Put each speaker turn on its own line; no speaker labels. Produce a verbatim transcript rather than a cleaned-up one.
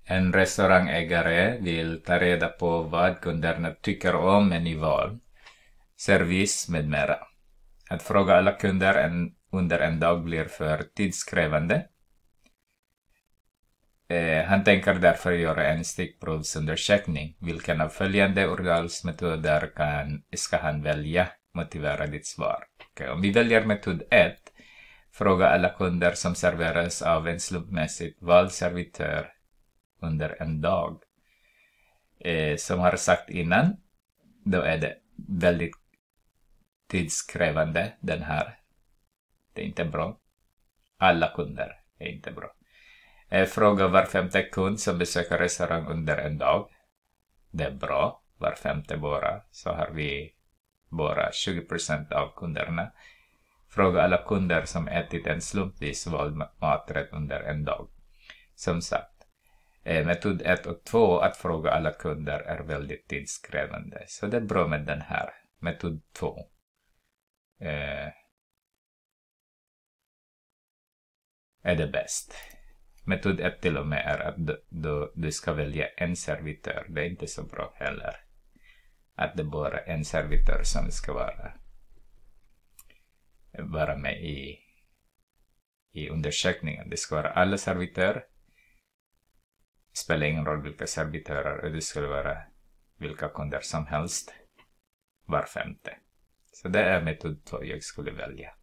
En restaurangägare vill ta reda på vad kunderna tycker om med ny val, service med mera. Att fråga alla kunder en, under en dag blir för tidskrävande. Eh, han tänker därför göra en stickprovsundersökning. Vilken av följande urvalsmetoder kan, ska han välja? Motivera ditt svar. Okay, om vi väljer metod ett, fråga alla kunder som serveras av en slumpmässigt vald servitör under en dag. Eh, som har sagt innan, då är det väldigt tidskrävande den här. Det är inte bra. Alla kunder är inte bra. Eh, fråga var femte kund som besöker restaurang under en dag. Det är bra. Var femte bara. Så har vi bara tjugo procent av kunderna. Fråga alla kunder som ätit en slumpvis vald maträtt under en dag. Som sagt, eh, metod ett och två, att fråga alla kunder, är väldigt tidskrävande. Så det är bra med den här. Metod två. Eh, är det bäst. Metod ett till och med är att du, du, du ska välja en servitör. Det är inte så bra heller. Att det bara är en servitör som ska vara, vara med i, i undersökningen. Det ska vara alla servitörer. Det spelar ingen roll vilka servitörer. Det skulle vara vilka kunder som helst. Var femte. Så det är metod två jag skulle välja.